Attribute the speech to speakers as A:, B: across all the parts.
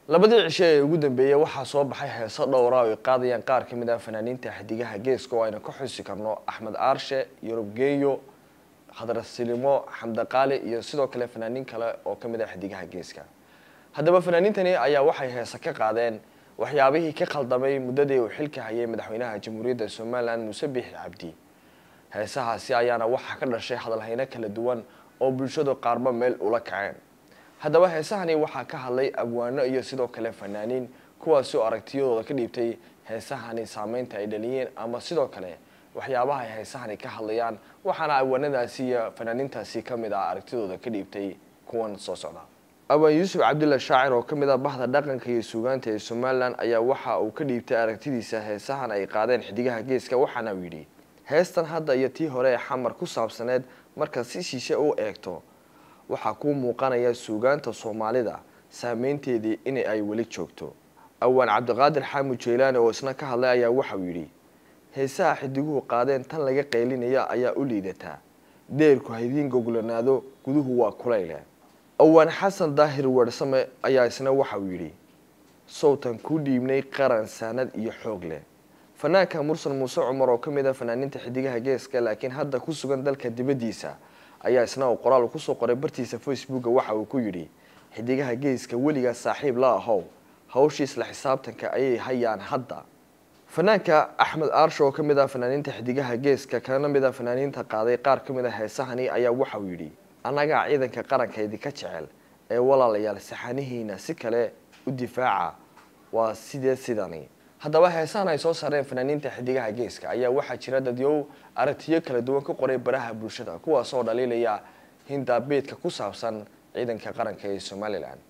A: labadii cisho ee ugu dambeeyay waxaa soo baxay heeso dhowr ah oo qaadayaan qaar ka mid ah fanaaniinta xidigaha geeska oo ayna ka xusi karno Axmed Aarshe, Yurub Geeyo, Khadra Silimo, Xamda Qaali iyo sidoo kale fanaaniin kale oo ka mid ah xidigaha geeska. Haddaba fanaaniintani ayaa waxay heeso ka qaadeen waxyaabihii ka khaldamay muddadii uu xilka hayay madaxweynaha Jamhuuriyadda Soomaaliland Muuse Biixi Cabdi. heesahaasi ayaana waxa ka dhashay hadalhayna kala duwan oo bulshadu qaarba meel ula kaceen. haddaba heesahani waxaa ka hadlay abwaano iyo sidoo kale fanaaniin kuwaas oo aragtiyadooda ka dhiibtay heesahani saameynta ay dhaliyeen ama sidoo kale waxyaabaha ay heesahani ka hadlayaan waxaana abwaanadaasi iyo fanaaniintaasi ka mid ah aragtidooda ka dhiibtay kuwan soo socda. abwaan Yuusuf Cabdulla Shaacir oo ka mid ah bahda dhaqanka iyo suugaanta ee Soomaaliland ayaa waxa uu ka dhiibtay aragtidiisa heesahan ay qaadeen xidigaha geeska waxaana uu yidhi heestan hadda iyo tii hore ee xamar ku saabsaneed marka si shishe u eegto waxa ku muuqanaya suugaanta Soomaalida saameynteedii in ay wali joogto. awaan Cabdiqaadir Xamuud Jeylaani oo isna ka hadlay ayaa waxa uu yidhi heesaha xidiguhu qaadeen tan laga qeylinaya ayaa u liidata deerku haydiin goglanaado guduhu waa kulayl. awaan Xasan Daahir Warsame ayaa isna waxa uu yidhi sawtan ku dhiibnay qaran sanad iyo xoog leh. fanaanka Mursal Muuse Cumar oo ka mid ah fanaaniinta xidigaha geeska laakiin hadda ku sugan dalka dibadiisa ayaa isna qoraal ku soo qoray bartiisa Facebook waxa uu ku yidhi xidigaha geeska weliga saaxiib la ahow hawshiis la xisaabtanka ayay hayaan hadda. fanaanka Axmed Aarshe oo ka mid ah fanaaniinta xidigaha geeska kana mid ah fanaaniinta qaaday qaar ka mid ah heesahani ayaa waxa uu yidhi anaga ciidanka qarankeedii ka jecel ee walaalayaal saxanihiina si kale u difaaca waa sidani. haddaba heesahan ay soo saareen fanaaniinta xidigaha geeska ayaa waxaa jira dadyow aragtiyo kala duwan ka qoray baraha bulshada kuwaas oo dhaliilaya hindaabeedka ku saabsan ciidanka qaranka ee Soomaaliland.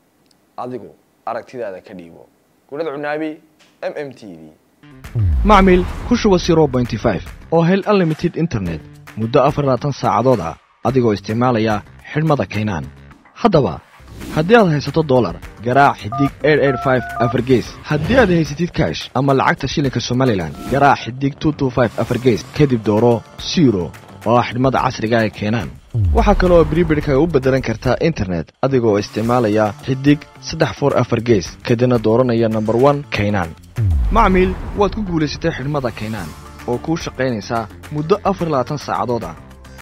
A: adigu aragtidaada ka dhiibo. Gurad Cunaabi MMTV.
B: macmiil ku shuba 0.5 oo hel unlimited internet muddo 24 saacadood ah adigoo isticmaalaya xidhmada Keenan. haddaba haddii aad haysato dollar garaac xidig 885 afar gees. haddii aad haysatid cash ama lacagta shilinka Somaliland garaac xidig 225 afar gees kadib dooro 0 oo xidhmada casriga ah ee Keenan. waxa kale oo prepaid-ka u bedelan kartaa internet adigoo isticmaalaya xidig 344 gees kadibna dooranaya number 1 Keenan. macmiil waad ku guuleysatay xidhmada Keenan oo ku shaqeynaysa muddo 24 saacadood ah.